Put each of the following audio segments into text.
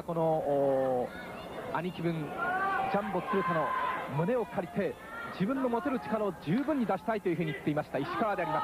この兄貴分ジャンボ鶴田の胸を借りて自分の持てる力を十分に出したいというふうに言っていました石川であります。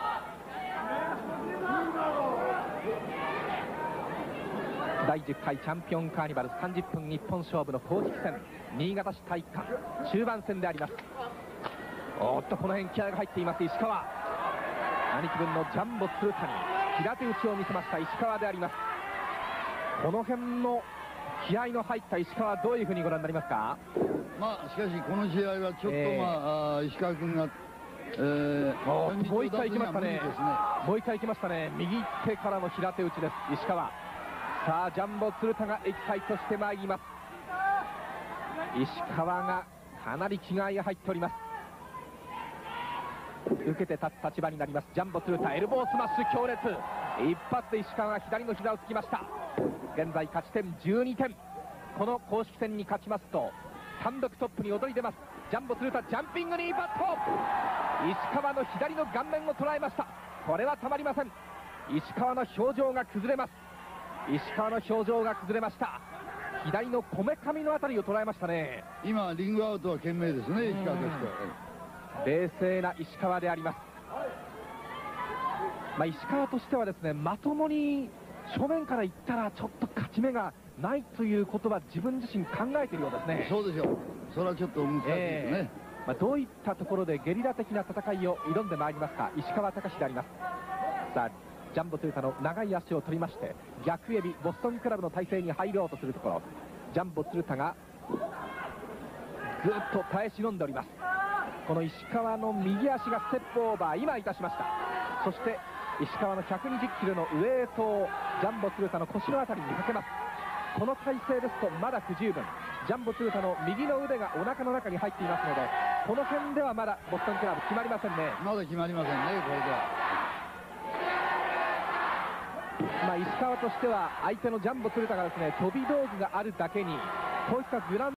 第10回チャンピオンカーニバル30分日本勝負の公式戦新潟市体育館中盤戦であります。おっとこの辺気合が入っています石川。兄貴分のジャンボ鶴田に平手打ちを見せました石川であります。この辺の気合の入った石川、どういうふうにご覧になりますか。 しかしこの試合はちょっと石川君がもう一回行きましたね。もう一回行きましたね。右手からの平手打ちです石川。さあジャンボ鶴田がエキサイトしてまいります。石川がかなり気合が入っております。受けて立つ立場になりますジャンボ鶴田。エルボースマッシュ強烈、一発で石川が左の膝をつきました。現在勝ち点12点。この公式戦に勝ちますと単独トップに躍り出ますジャンボ鶴田。ジャンピングにバット、石川の左の顔面を捉えました。これはたまりません。石川の表情が崩れます。石川の表情が崩れました。左のこめかみのあたりを捉えましたね。 今リングアウトは懸命ですね石川としては。 冷静な石川であります。石川としてはですね、まともに正面からいったらちょっと勝ち目がないということは自分自身考えているようですね。 そうでしょう。それはちょっと難しいですね。 どういったところでゲリラ的な戦いを挑んでまいりますか石川隆であります。さあジャンボ鶴田の長い足を取りまして逆エビボストンクラブの体勢に入ろうとするところ、ジャンボ鶴田がぐっと耐え忍んでおります。この石川の右足がステップオーバー今いたしました。そして石川の120キロのウエイトをジャンボ鶴田の腰のあたりにかけます。この体勢ですとまだ不十分。ジャンボ鶴田の右の腕がお腹の中に入っていますのでこの辺ではまだボストンクラブ決まりませんね。 まだ決まりませんねこれでは。 石川としては相手のジャンボ鶴田がですね飛び道具があるだけにこういったグラウンド